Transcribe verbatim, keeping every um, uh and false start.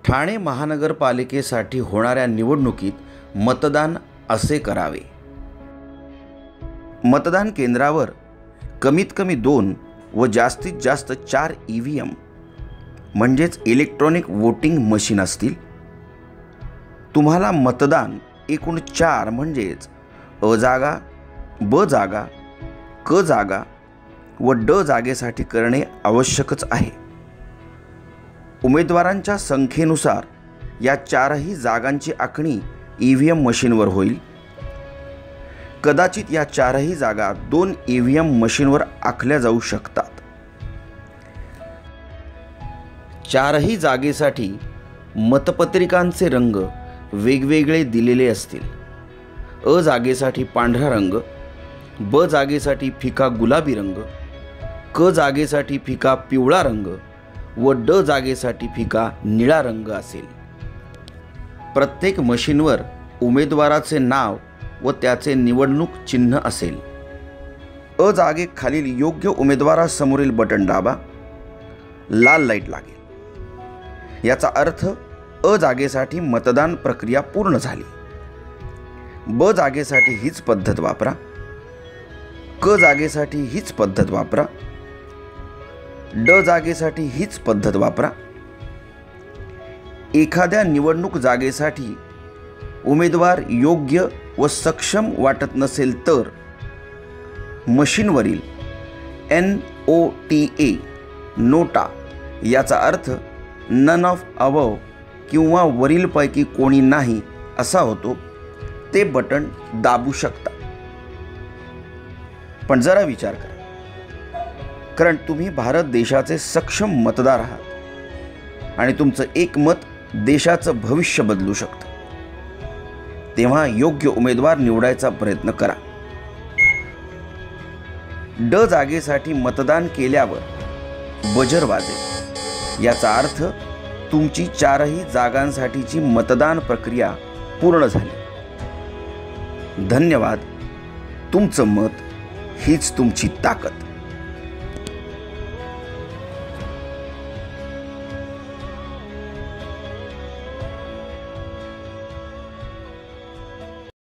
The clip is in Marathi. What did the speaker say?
ठाणे महानगरपालिकेसाठी होणाऱ्या निवडणुकीत मतदान असे करावे। मतदान केंद्रावर कमीत कमी दोन व जास्तीत जास्त चार ई व्ही एम म्हणजेच इलेक्ट्रॉनिक वोटिंग मशीन असतील। तुम्हाला मतदान एकूण चार म्हणजेच अ जागा, ब जागा, क जागा व ड जागेसाठी करणे आवश्यकच आहे। उमेदवारांच्या संख्येनुसार या चारही जागांची आखणी ई व्ही एम मशीनवर होईल। कदाचित या चारही जागा दोन ई व्ही एम मशीनवर आखल्या जाऊ शकतात। चारही जागेसाठी मतपत्रिकांचे रंग वेगवेगळे दिलेले असतील। अ जागेसाठी पांढरा रंग, ब जागेसाठी फिका गुलाबी रंग, क जागेसाठी फिका पिवळा रंग व ड जागेसाठी फिका निळा रंग असेल। प्रत्येक मशीनवर उमेदवाराचे नाव व त्याचे निवडणूक चिन्ह असेल। अ जागेखालील योग्य उमेदवारासमोरील बटन दाबा, लाल लाईट लागेल। याचा अर्थ अ जागेसाठी मतदान प्रक्रिया पूर्ण झाली। ब जागेसाठी हीच पद्धत वापरा, क जागेसाठी हीच पद्धत वापरा, ड जागेसाठी हीच पद्धत वापरा। एखाद्या निवडणूक जागेसाठी उमेदवार योग्य व सक्षम वाटत नसेल तर मशीनवरील एन ओ टी ए नोटा याचा अर्थ नन ऑफ अबव किंवा वरीलपैकी कोणी नाही असा होतो, ते बटन दाबू शकता। पण जरा विचार करा, कारण तुम्ही भारत देशाचे सक्षम मतदार आहात आणि तुमचं एक मत देशाचं भविष्य बदलू शकतं। तेव्हा योग्य उमेदवार निवडायचा प्रयत्न करा। ड जागेसाठी मतदान केल्यावर बजर वाजेल। याचा अर्थ तुमची चारही जागांसाठीची मतदान प्रक्रिया पूर्ण झाली। धन्यवाद। तुमचं मत हीच तुमची ताकद।